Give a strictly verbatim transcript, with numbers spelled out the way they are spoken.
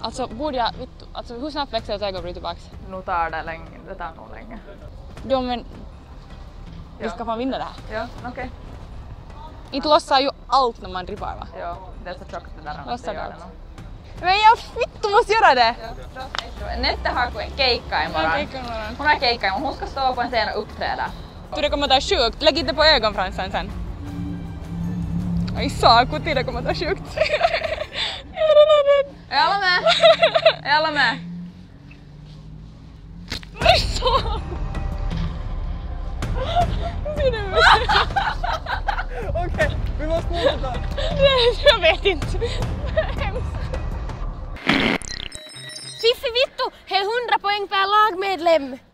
Alltså borde jag, vittu, alltså hur snabbt växer ett ögonbryn tillbaks? Nu tar det länge, det tar nog länge. Jo men, vi Ja. ska fan vinna det här. Ja, okej. Okay. Inte lossar ju allt när man rippar va? Ja, det är så tjockt det där. Lossar allt. Men jag vittu måste göra det! Nette har keikka imorgon. Keikka imorgon. Hon har keikka imorgon, hon ska stå på en scen och uppträda. Det kommer ta sjukt, lägg inte på ögonfransen sen. Ai saakutti, det kommer ta sjukt. Jag är redan rädd. Är alla med? Är alla med? Vad sa? Ser du ut? Okej, vi måste fortsätta. Jag vet inte. Hemskt. Fiffi vittu, he hundra poäng per lagmedlem.